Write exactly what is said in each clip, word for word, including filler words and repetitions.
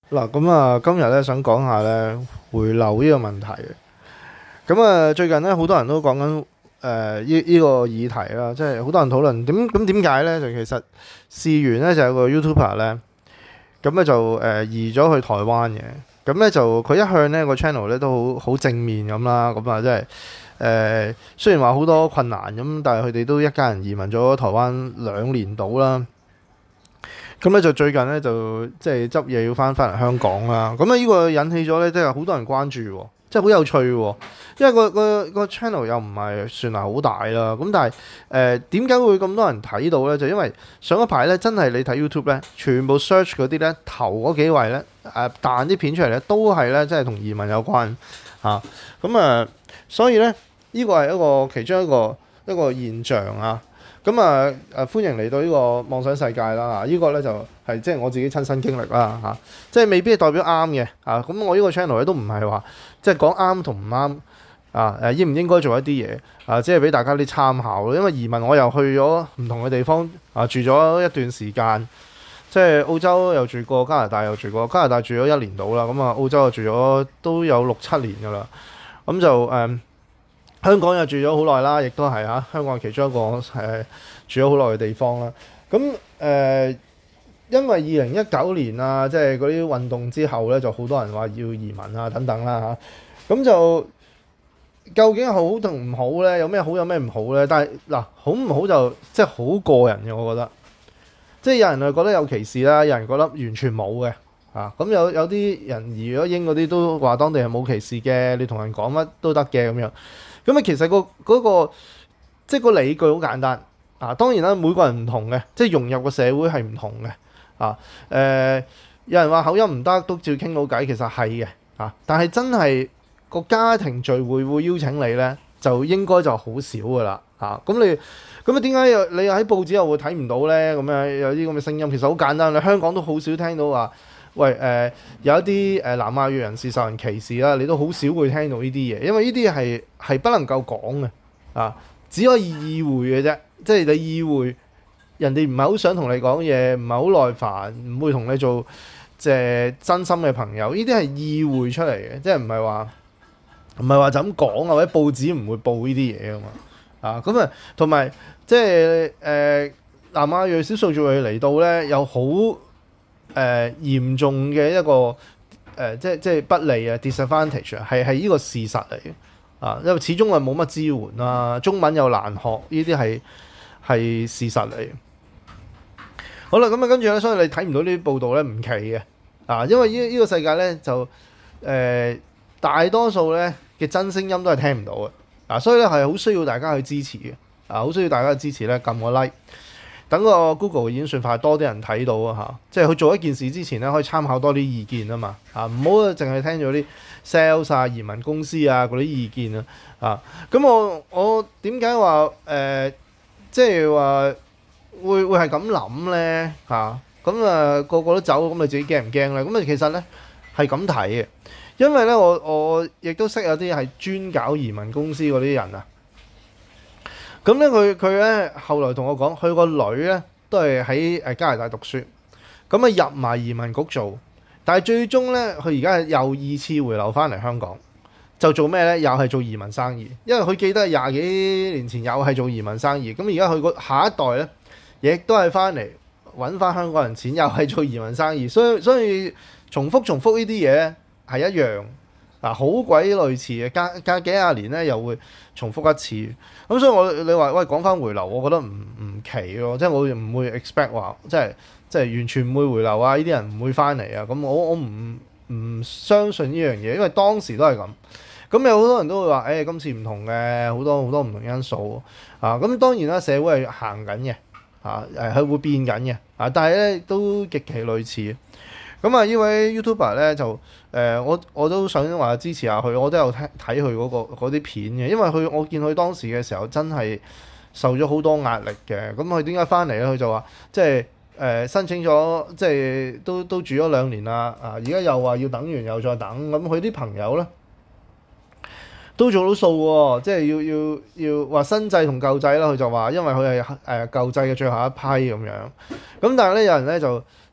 嗱，咁啊，今日咧想講下咧回流呢個問題嘅。咁啊，最近咧好多人都講緊誒呢呢個議題啦，即係好多人討論點咁點解咧？就其實事源咧就有個 YouTuber 咧，咁咧就誒、呃、移咗去台灣嘅。咁咧就佢一向咧個 channel 咧都好好正面咁啦，咁啊即係誒雖然話好多困難咁，但係佢哋都一家人移民咗台灣兩年到啦。咁咧就最近咧就即係執嘢要翻返嚟香港啦。咁啊呢個引起咗咧即係好多人關注喎，即係好有趣喎。因為個個個 channel 又唔係算係好大啦。咁但係誒點解會咁多人睇到咧？就因為上一排咧真係你睇 YouTube 咧，全部 search 嗰啲咧頭嗰幾位咧誒彈啲片出嚟咧，都係咧即係同移民有關嚇。咁啊，所以咧呢個係一個其中一個一個現象啊。咁啊誒歡迎嚟到呢個妄想世界啦！呢、這個咧就係即係我自己親身經歷啦嚇、啊，即係未必係代表啱嘅啊。咁我呢個 channel 咧都唔係話即係講啱同唔啱啊誒，應唔應該做一啲嘢啊，即係俾大家啲參考咯。因為移民我又去咗唔同嘅地方啊，住咗一段時間，即係澳洲又住過，加拿大又住過，加拿大住咗一年到啦，咁啊澳洲又住咗都有六七年噶啦，咁就誒。嗯香港又住咗好耐啦，亦都係嚇香港其中一個誒、呃、住咗好耐嘅地方啦。咁誒、呃，因為二零一九年啊，即係嗰啲運動之後咧，就好多人話要移民啊等等啦嚇。咁、啊、就究竟好同唔好咧？有咩好有咩唔好咧？但係嗱，好唔好就即係好個人嘅，我覺得。即係有人係覺得有歧視啦，有人覺得完全冇嘅嚇。咁、啊、有有啲人移咗英嗰啲都話當地係冇歧視嘅，你同人講乜都得嘅咁樣。咁啊，其實、個嗰、個即係個理據好簡單啊。當然啦，每個人唔同嘅，即係融入個社會係唔同嘅啊。誒、呃，有人話口音唔得，都照傾到偈，其實係嘅啊。但係真係個家庭聚會會邀請你咧，就應該就好少噶啦嚇。咁、啊、你咁啊，點解又你又喺報紙又會睇唔到咧？咁樣有啲咁嘅聲音，其實好簡單。你香港都好少聽到話。喂誒、呃，有一啲誒南亞裔人士受人歧視啦，你都好少會聽到呢啲嘢，因為呢啲係係不能夠講嘅啊，只可以意會嘅啫。即係你意會人哋唔係好想同你講嘢，唔係好耐煩，唔會同你做即係真心嘅朋友。呢啲係意會出嚟嘅，即係唔係話唔係話就咁講啊，或者報紙唔會報呢啲嘢噶嘛啊。咁啊，同埋即係誒、呃、南亞裔少數族裔嚟到咧，有好誒、呃、嚴重嘅一個誒、呃，即係即係不利啊 disadvantage 啊，係係呢個事實嚟嘅啊，因為始終係冇乜支援啦，中文又難學，呢啲係係事實嚟嘅。好啦，咁啊跟住咧，所以你睇唔到呢啲報道咧唔奇嘅啊，因為呢呢個世界咧就誒、呃、大多數咧嘅真聲音都係聽唔到嘅啊，所以咧係好需要大家去支持嘅啊，好需要大家嘅支持咧，撳個 like。等個 Google 嘅演算法多啲人睇到啊嚇，即係佢做一件事之前咧，可以參考多啲意見啊嘛啊，唔好淨係聽咗啲 sales 啊、移民公司啊嗰啲意見啊啊，咁我我點解話誒，即係話會會係咁諗咧嚇？咁啊個個都走，咁你自己驚唔驚咧？咁啊其實咧係咁睇嘅，因為咧我我亦都識有啲係專搞移民公司嗰啲人啊。咁咧佢佢咧後來同我講，佢個女咧都係喺誒加拿大讀書，咁啊入埋移民局做，但係最終咧佢而家又二次回流翻嚟香港，就做咩咧？又係做移民生意，因為佢記得廿幾年前又係做移民生意，咁而家佢個下一代咧，亦都係翻嚟揾翻香港人錢，又係做移民生意，所以所以重複重複呢啲嘢咧係一樣。嗱，好鬼類似嘅，隔隔幾廿年咧又會重複一次，咁所以我你話喂講翻回流，我覺得唔唔奇咯，即係我唔會 expect 話即係即係完全唔會回流啊！呢啲人唔會翻嚟啊！咁我我唔唔相信呢樣嘢，因為當時都係咁。咁有好多人都會話誒、欸，今次唔同嘅，好多好多唔同因素啊！咁當然啦，社會係行緊嘅啊，誒係會變緊嘅啊，但係咧都極其類似。咁啊，呢位 YouTuber 咧就誒、呃，我我都想話支持下佢，我都有睇睇佢嗰個嗰啲片嘅，因為佢我見佢當時嘅時候真係受咗好多壓力嘅。咁佢點解翻嚟咧？佢就話即係誒、呃、申請咗，即係都都住咗兩年啦，啊而家又話要等完又再等，咁佢啲朋友咧都做到數喎，即係要要要話新制同舊制啦。佢就話因為佢係誒舊制嘅最後一批咁樣，咁但係咧有人咧就。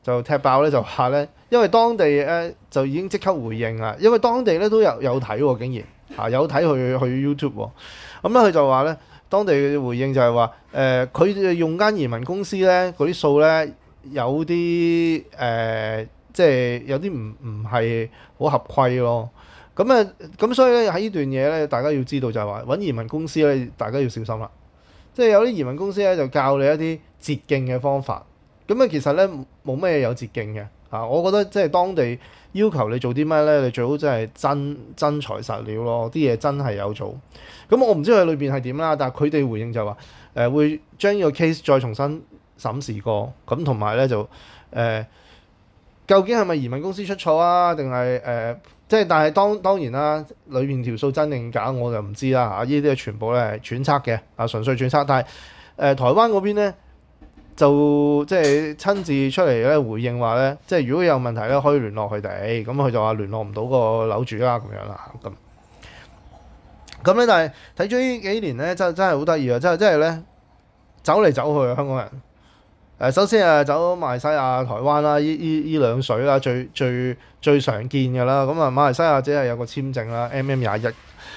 就踢爆咧，就話咧，因為當地咧就已經即刻回應啦，因為當地咧都有有睇喎，竟然嚇有睇去去 YouTube 喎，咁咧佢就話咧，當地嘅回應就係話誒，佢哋用間移民公司咧嗰啲數咧有啲誒，即係有啲唔唔係好合規咯。咁啊咁所以咧喺呢段嘢咧，大家要知道就係話揾移民公司咧，大家要小心啦。即係有啲移民公司咧就教你一啲捷徑嘅方法。咁啊，其實咧冇咩有捷徑嘅嚇，我覺得即係當地要求你做啲咩咧，你最好真係真真材實料咯，啲嘢真係有做。咁我唔知佢裏邊係點啦，但係佢哋回應就話誒、呃、會將呢個 case 再重新審視過，咁同埋咧就誒、呃、究竟係咪移民公司出錯啊，定係誒即係但係當當然啦，裏邊條數真定假我就唔知啦嚇，呢啲係全部咧係揣測嘅啊，純粹揣測。但係誒、呃、台灣嗰邊咧。就即係親自出嚟咧回應話咧，即係如果有問題咧可以聯絡佢哋，咁佢就話聯絡唔到個樓主啦咁樣啦咁。咁咧但係睇咗呢幾年咧，真真係好得意啊！真係真係咧走嚟走去啊，香港人。誒首先啊走馬來西亞、台灣啦，依依依兩水啦，最最最常見嘅啦。咁啊馬來西亞只係有個簽證啦，M M 廿一，誒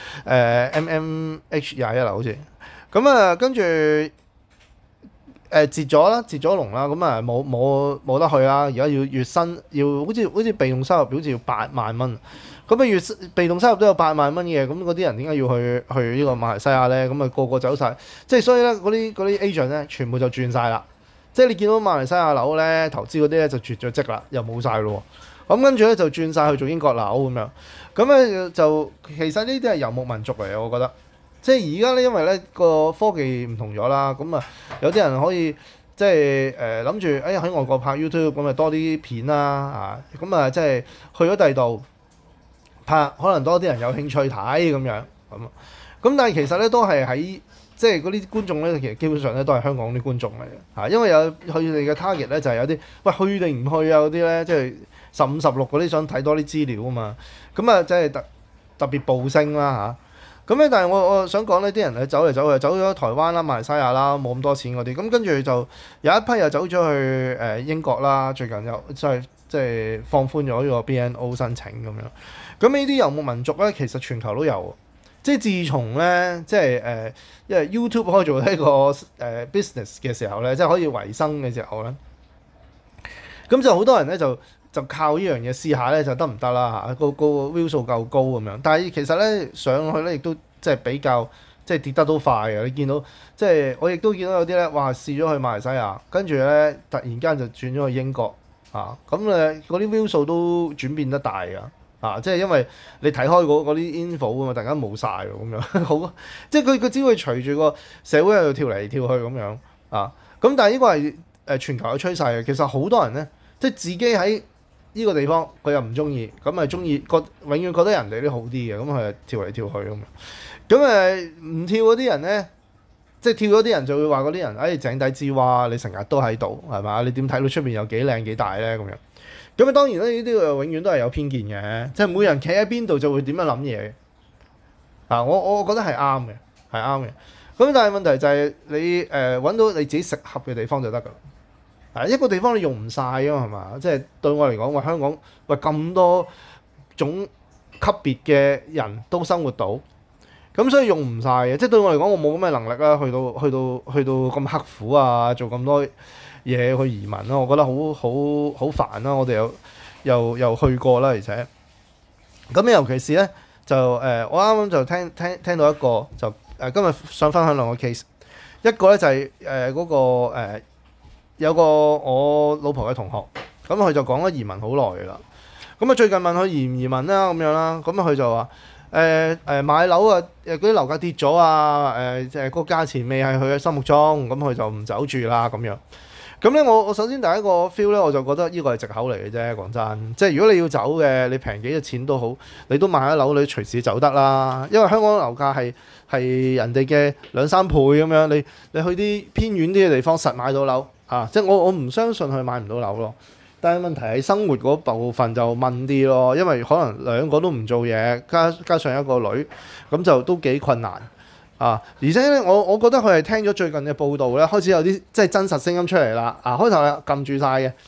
M M H 廿一啦好似。咁啊跟住。誒截咗啦，截咗龍啦，咁啊冇冇冇得去啦！而家要月薪要好似好似被動收入好似要八萬蚊，咁啊月被動收入都有八萬蚊嘅，咁嗰啲人點解要去去呢個馬來西亞咧？咁啊個個走晒，即係所以咧嗰啲嗰啲 agent 咧全部就轉晒啦。即係你見到馬來西亞樓咧投資嗰啲咧就絕咗職啦，又冇晒咯。咁跟住咧就轉晒去做英國樓咁樣，咁咧就其實呢啲係遊牧民族嚟嘅，我覺得。即係而家咧，因為咧個科技唔同咗啦，咁啊有啲人可以即係誒諗住，哎呀喺外國拍 YouTube 咁啊多啲片啦啊，咁啊即係去咗第二度拍，可能多啲人有興趣睇咁樣咁。咁但係其實咧都係喺即係嗰啲觀眾咧，其實基本上咧都係香港啲觀眾嚟嘅嚇，因為有佢哋嘅 target 咧就係有啲喂去定唔去啊嗰啲咧，即係十五十六嗰啲想睇多啲資料啊嘛，咁啊即係特特別暴升啦嚇。咁咧，但係我我想講呢啲人咧走嚟走去，走咗台灣啦、馬來西亞啦，冇咁多錢嗰啲。咁跟住就有一批又走咗去誒英國啦，最近又即係即係放寬咗呢個 B N O 申請咁樣。咁呢啲遊牧民族咧，其實全球都有。即係自從咧，即係誒，因為 YouTube 可以做呢個誒 business 嘅時候咧，即係可以維生嘅時候咧，咁就好多人咧就。就靠呢樣嘢試下咧就得唔得啦嚇？個個 view 數夠高咁樣，但係其實咧上去咧亦都即係比較即係跌得都快嘅。你見到即係我亦都見到有啲咧，哇試咗去馬來西亞，跟住咧突然間就轉咗去英國啊！咁誒嗰啲 view 數都轉變得大㗎啊！即係因為你睇開嗰啲 info 啊嘛，突然間冇晒喎咁樣，好即係佢佢只會隨住個社會喺度跳嚟跳去咁樣啊！咁但係呢個係誒全球嘅趨勢嘅，其實好多人咧即係自己喺呢個地方佢又唔中意，咁咪中意覺永遠覺得人哋啲好啲嘅，咁佢跳嚟跳去咁樣。咁誒唔跳嗰啲人咧，即係跳嗰啲人就會話嗰啲人，誒、哎、井底之蛙，你成日都喺度係嘛？你點睇到出邊有幾靚幾大咧？咁樣。咁啊當然咧，呢啲永遠都係有偏見嘅，即係每人企喺邊度就會點樣諗嘢。啊，我我覺得係啱嘅，係啱嘅。咁但係問題就係你誒揾、呃、到你自己適合嘅地方就得㗎啦。一個地方你用唔晒啊嘛，係嘛？即係對我嚟講，話香港喂咁多種級別嘅人都生活到，咁所以用唔晒嘅。即係對我嚟講，我冇咁嘅能力啦，去到去到去到咁刻苦啊，做咁多嘢去移民啦，我覺得好好好煩啦。我哋又又又去過啦，而且咁尤其是咧就誒、呃，我啱啱就聽聽聽到一個就誒、呃，今日想分享兩個 case， 一個咧就係誒嗰個誒。呃有個我老婆嘅同學，咁佢就講咗移民好耐㗎啦。咁啊最近問佢移唔移民啦咁樣啦，咁佢就話誒誒買樓啊，誒嗰啲樓價跌咗啊，誒誒個價錢未係佢嘅心目中，咁佢就唔走住啦咁樣。咁咧我我首先第一個 feel 咧，我就覺得呢個係藉口嚟嘅啫。講真，即係如果你要走嘅，你平幾嘅錢都好，你都買咗樓，你隨時走得啦。因為香港樓價係係人哋嘅兩三倍咁樣，你你去啲偏遠啲嘅地方實買到樓。啊！即係我我唔相信佢買唔到樓咯，但係問題係生活嗰部分就問啲咯，因為可能兩個都唔做嘢，加加上一個女，咁就都幾困難啊！而且咧，我我覺得佢係聽咗最近嘅報道咧，開始有啲即係真實聲音出嚟啦。啊，開頭係撳住晒嘅，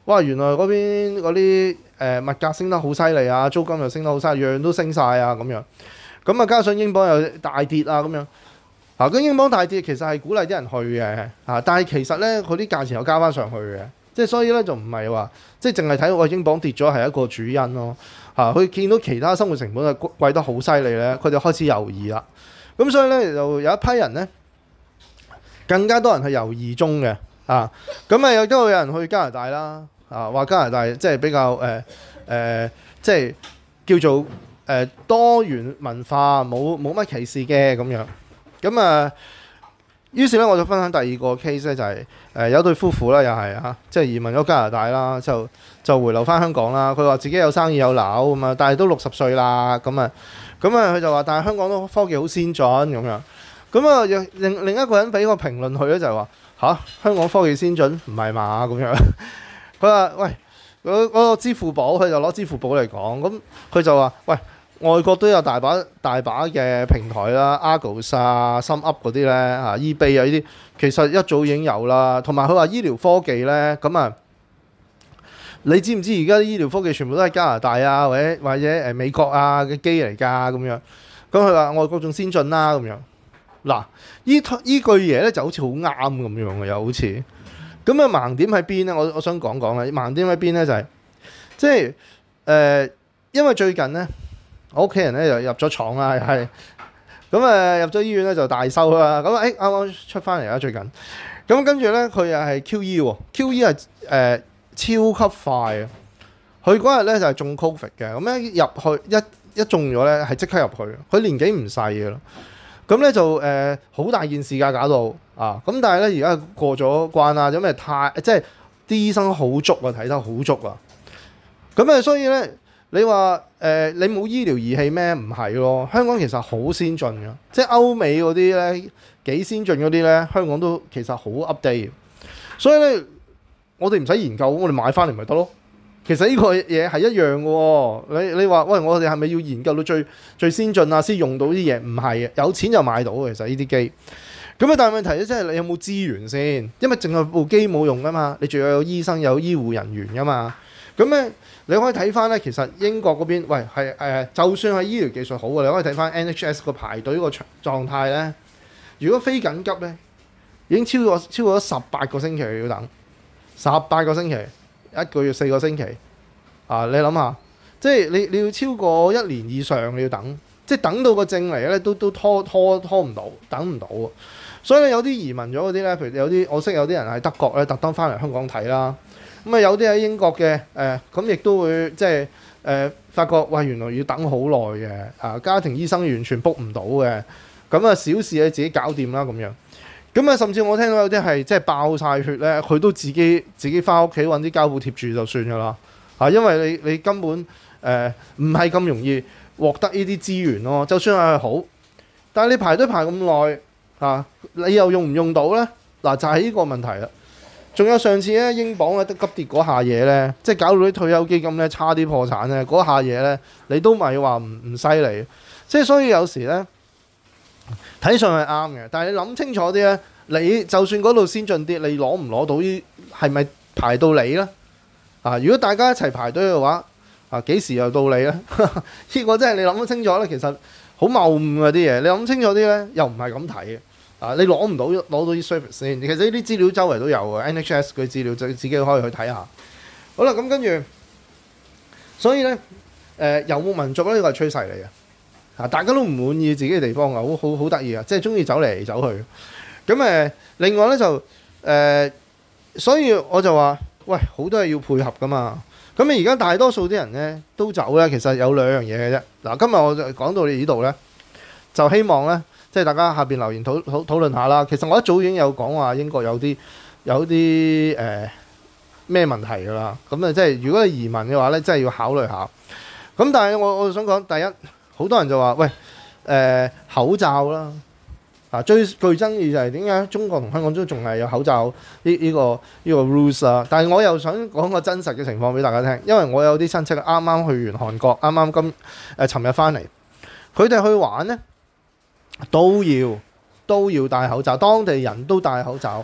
哇原來嗰邊嗰啲誒物價升得好犀利啊，租金又升得好犀利，樣樣都升晒啊咁樣。咁啊加上英鎊又大跌啊咁樣。啊，咁英鎊大跌其實係鼓勵啲人去嘅，啊，但係其實咧佢啲價錢又加翻上去嘅，即係所以咧就唔係話即係淨係睇到個英鎊跌咗係一個主因咯，嚇佢見到其他生活成本係貴得好犀利咧，佢就開始猶豫啦。咁所以咧就有一批人咧更加多人係猶豫中嘅，啊，咁啊有都有人去加拿大啦，啊話加拿大即係比較誒誒、呃呃、即係叫做誒、呃、多元文化，冇冇乜歧視嘅咁樣。咁啊，於是咧我就分享第二個 case 咧，就係、是、誒、呃、有對夫婦啦，又係嚇，即係移民咗加拿大啦，就就回流翻香港啦。佢話自己有生意有樓咁啊，但係都六十歲啦，咁啊，咁啊佢就話，但係香港都科技好先進咁樣。咁啊，另另一個人俾個評論佢咧，就係話吓，香港科技先進唔係嘛咁樣。佢話喂，嗰、嗰個支付寶，佢就攞支付寶嚟講，咁佢就話喂。外國都有大把大把嘅平台啦 ，Argos 啊、SumUp 嗰啲咧嚇 eBay 啊呢啲，其實一早已經有啦。同埋佢話醫療科技咧，咁啊，你知唔知而家啲醫療科技全部都係加拿大啊，或者或者誒美國啊嘅機嚟㗎咁樣？咁佢話外國仲先進啦咁樣。嗱，依依句嘢咧就好似好啱咁樣嘅，又好似。咁啊盲點喺邊咧？我我想講講啦，盲點喺邊咧就係、是、即係誒、呃，因為最近咧。我屋企人咧就入咗廠啦，係咁誒入咗醫院咧就大修啦。咁誒啱啱出翻嚟啦最近。咁跟住咧佢又係 Q E 喎 ，Q E 係誒、呃、超級快啊！佢嗰日咧就係、是、中 Covid 嘅，咁咧入去一一中咗咧係即刻入去。佢年紀唔細嘅啦，咁咧就誒好、呃、大件事㗎，搞到啊！咁但係咧而家過咗關啦，因為太即係啲醫生好足啊，睇得好足啊。咁誒所以咧。你話誒、呃、你冇醫療儀器咩？唔係咯，香港其實好先進嘅，即係歐美嗰啲咧幾先進嗰啲咧，香港都其實好 update。所以咧，我哋唔使研究，我哋買翻嚟咪得咯。其實呢個嘢係一樣嘅喎。你你話喂，我哋係咪要研究到最最先進啊，先用到啲嘢？唔係嘅，有錢就買到嘅。其實呢啲機咁啊，但係問題咧，即係你有冇資源先？因為淨係部機冇用噶嘛，你仲要有醫生有醫護人員噶嘛。咁咧。你可以睇翻咧，其實英國嗰邊，喂係誒、呃，就算係醫療技術好嘅，你可以睇翻 N H S 個排隊個狀態咧。如果非緊急咧，已經超過超過咗十八個星期要等，十八個星期，一個月四個星期啊！你諗下，即係你你要超過一年以上你要等，即係等到個證嚟咧，都都拖拖拖唔到，等唔到。所以咧有啲移民咗嗰啲咧，譬如有啲我識有啲人喺德國咧，特登翻嚟香港睇啦。咁啊有啲喺英國嘅誒，咁亦都會即係誒發覺，哇原來要等好耐嘅啊！家庭醫生完全 book 唔到嘅，咁啊小事你自己搞掂啦咁樣。咁啊甚至我聽到有啲係即係爆晒血咧，佢都自己自己翻屋企揾啲膠布貼住就算噶啦啊！因為你你根本誒唔係咁容易獲得呢啲資源咯。就算係好，但係你排隊排咁耐啊，你又用唔用到咧？嗱就係呢個問題啦。仲有上次咧，英鎊咧得急跌嗰下嘢咧，即係搞到啲退休基金咧差啲破產咧，嗰下嘢咧，你都咪話唔唔犀利，即係所以有時咧睇上係啱嘅，但係你諗清楚啲咧，你就算嗰度先進啲，你攞唔攞到呢？係咪排到你咧？啊，如果大家一齊排隊嘅話，啊幾時又到你咧？呢個真係你諗得清楚咧，其實好謬誤啊啲嘢，你諗清楚啲咧，又唔係咁睇嘅。啊！你攞唔到攞到啲 service 先，其實呢啲資料周圍都有嘅 ，N H S 佢資料就自己可以去睇下。好啦，咁跟住，所以咧，誒、呃、遊牧民族咧呢個係趨勢嚟嘅，啊大家都唔滿意自己嘅地方啊，好好好得意啊，即係中意走嚟走去。咁誒、呃，另外咧就誒、呃，所以我就話，喂，好多嘢要配合噶嘛。咁你而家大多數啲人咧都走咧，其實有兩樣嘢嘅啫。嗱，今日我就講到你呢度咧，就希望咧。即係大家下邊留言討討討論下啦。其實我一早已經有講話英國有啲有啲誒咩問題㗎啦。咁啊，即係如果係移民嘅話咧，真係要考慮下。咁但係我我想講，第一好多人就話喂誒、呃、口罩啦啊，最具爭議就係點解中國同香港都仲係有口罩呢呢、呢個呢、呢個 rules 啊？但係我又想講個真實嘅情況俾大家聽，因為我有啲親戚啱啱去完韓國，啱啱今誒尋日翻嚟，佢哋去玩咧。都要都要戴口罩，當地人都戴口罩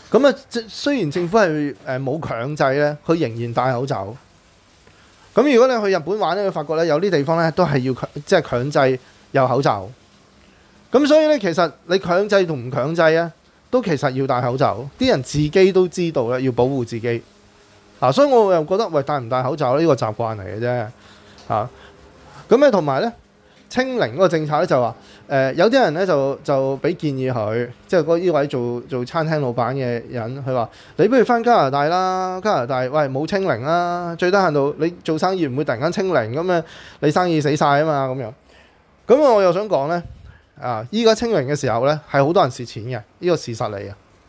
咁啊，即雖然政府係誒冇強制咧，佢仍然戴口罩。咁如果你去日本玩咧，你發覺咧有啲地方咧都係要強，即係強制有口罩。咁所以咧，其實你強制同唔強制啊，都其實要戴口罩。啲人自己都知道咧，要保護自己。啊，所以我又覺得喂，戴唔戴口罩呢個習慣嚟嘅啫。啊，咁咧同埋咧。清零嗰個政策咧就話，誒、呃、有啲人咧就就俾建議佢，即係嗰呢位做做餐廳老闆嘅人，佢話：你不如翻加拿大啦，加拿大喂冇清零啦，最低限度你做生意唔會突然間清零咁啊，你生意死晒啊嘛咁樣。咁我又想講咧，啊依家清零嘅時候咧係好多人蝕錢嘅，呢、呢個事實嚟嘅。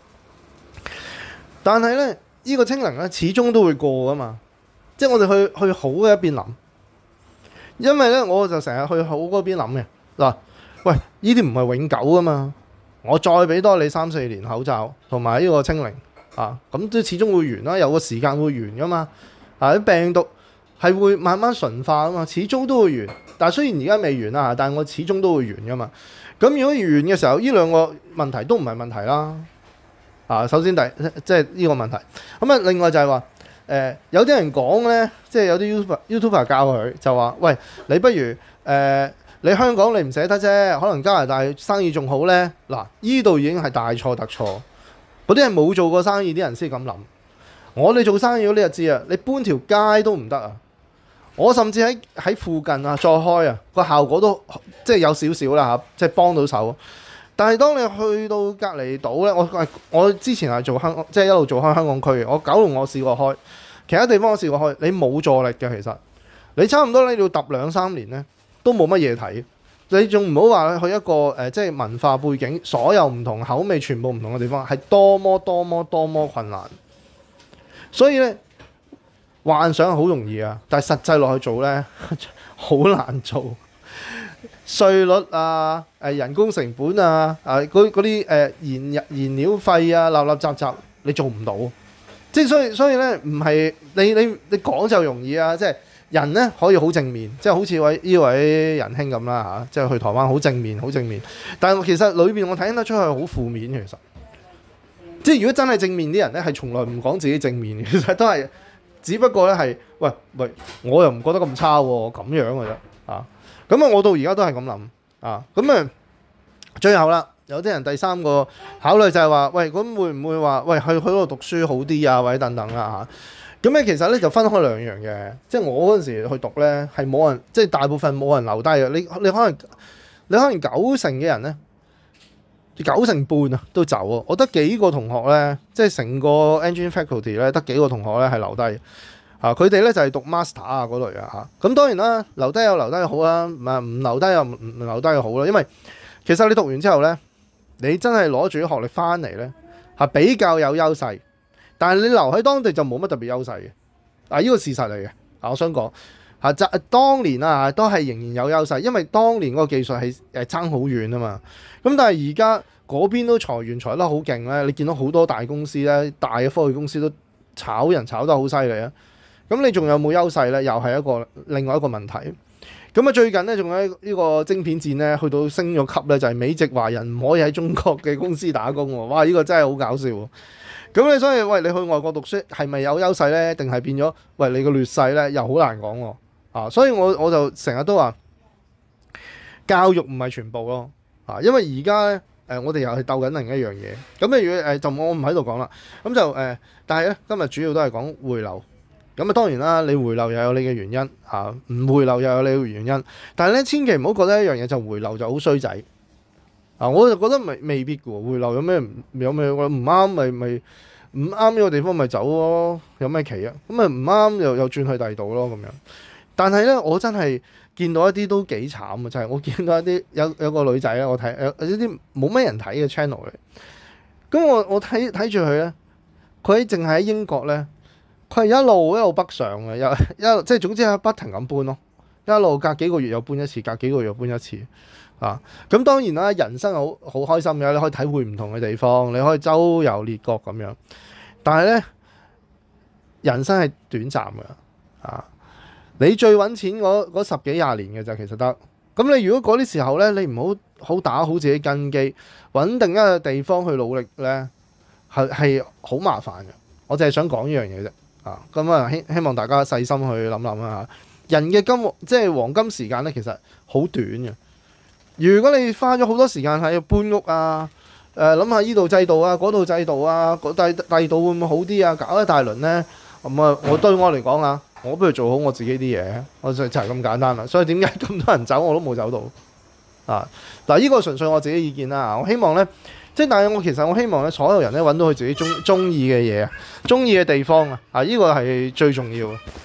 但係咧，呢、呢個清零咧始終都會過噶嘛，即係我哋去去好嘅一邊諗。因為咧，我就成日去好嗰邊諗嘅嗱，喂，呢啲唔係永久噶嘛，我再俾多你三四年口罩同埋呢個清零啊，咁都始終會完啦，有個時間會完噶嘛，啊啲病毒係會慢慢馴化啊嘛，始終都會完。但係雖然而家未完啦，但係我始終都會完噶嘛。咁如果完嘅時候，呢兩個問題都唔係問題啦。啊，首先第即係呢個問題，咁啊，另外就係話。誒、呃、有啲人講咧，即係有啲 YouTuber YouTuber 教佢就話：喂，你不如誒、呃、你香港你唔捨得啫，可能加拿大生意仲好咧。嗱，依度已經係大錯特錯。嗰啲係冇做過生意啲人先咁諗。我哋做生意嗰啲就知啊，你搬條街都唔得啊。我甚至喺喺附近啊再開啊，個效果都即係有少少啦嚇，即係幫到手。但係當你去到隔離島咧，我我之前係做香，即係一路做開香港區嘅。我九龍我試過開，其他地方我試過開，你冇助力嘅。其實你差唔多你要揼兩三年咧，都冇乜嘢睇。你仲唔好話去一個誒、呃，即係文化背景，所有唔同口味，全部唔同嘅地方，係多麼多麼多麼困難。所以咧，幻想好容易啊，但係實際落去做咧，好難做。稅率啊、誒人工成本啊、啊嗰啲誒燃燃料費啊，立立雜雜，你做唔到。即係所以所以咧，唔係你你你講就容易啊！即係人咧可以好正面，即係好似位呢位仁兄咁啦嚇，即係去台灣好正面，好正面。但係其實裏邊我睇得出去好負面，其實。即係如果真係正面啲人咧，係從來唔講自己正面，其實都係只不過咧係喂喂，我又唔覺得咁差喎，咁樣嘅啫啊。咁啊，我到而家都係咁諗啊。咁啊，最後啦，有啲人第三個考慮就係話，喂，咁會唔會話，喂，去去嗰度讀書好啲啊，或者等等啦嚇。咁咧其實咧就分開兩樣嘅，即係我嗰陣時去讀咧係冇人，即係大部分冇人留低嘅。你你可能你可能九成嘅人咧，九成半啊都走啊。我得幾個同學咧，即係成個 engine faculty 咧，得幾個同學咧係留低。啊！佢哋咧就係讀 master 啊嗰類啊嚇，咁當然啦，留低有留低好啦，唔係唔留低又唔唔留低又好啦。因為其實你讀完之後咧，你真係攞住啲學歷翻嚟咧，係比較有優勢。但係你留喺當地就冇乜特別優勢嘅。啊，呢個事實嚟嘅。啊，我想講嚇，就當年啊都係仍然有優勢，因為當年嗰個技術係誒爭好遠啊嘛。咁但係而家嗰邊都裁員裁得好勁咧，你見到好多大公司咧，大嘅科技公司都炒人炒得好犀利啊！咁你仲有冇優勢咧？又係一個另外一個問題。咁啊，最近咧仲有呢個晶片戰咧，去到升咗級咧，就係美籍華人唔可以喺中國嘅公司打工喎。哇！呢個真係好搞笑。咁你所以喂，你去外國讀書係咪有優勢咧？定係變咗喂你個劣勢咧？又好難講喎。啊，所以我我就成日都話教育唔係全部咯。啊，因為而家咧誒，我哋又係鬥緊另一樣嘢。咁例如誒，就我唔喺度講啦。咁就誒、呃，但係咧今日主要都係講回流。咁啊，當然啦，你回流又有你嘅原因嚇，唔回流又有你嘅原因。但係咧，千祈唔好覺得一樣嘢就回流就好衰仔啊！我就覺得未未必嘅喎，回流有咩有咩我唔啱咪咪唔啱呢個地方咪走咯，有咩奇啊？咁啊唔啱又又轉去第二度咯咁樣。但係咧，我真係見到一啲都幾慘啊！就係、是、我見到一啲有有個女仔咧，我睇有有啲冇咩人睇嘅 channel 嚟。咁我我睇睇住佢咧，佢淨係喺英國咧。佢係一路一路北上嘅，又一路即係總之係不停咁搬咯，一路隔幾個月又搬一次，隔幾個月又搬一次啊！咁當然啦，人生好好開心嘅，你可以體會唔同嘅地方，你可以周遊列國咁樣。但係咧，人生係短暫嘅啊！你最揾錢嗰嗰十幾廿年嘅就其實得。咁你如果嗰啲時候咧，你唔好好打好自己根基，穩定一個地方去努力咧。 係係好麻煩嘅。我淨係想講呢樣嘢啫。啊，咁啊希希望大家細心去諗諗啊。人嘅金即係黃金時間咧，其實好短嘅。如果你花咗好多時間喺搬屋啊，誒諗下依度制度啊，嗰度制度啊，第第二度會唔會好啲啊？搞一大輪咧，咁啊，我對我嚟講啊，我不如做好我自己啲嘢，我就就係咁簡單啦。所以點解咁多人走我都冇走到啊？嗱，呢個純粹我自己意見啦。我希望咧，即係但係我其實我希望咧，所有人咧揾到佢自己中中意嘅嘢啊，中意嘅地方啊，啊呢個係最重要嘅。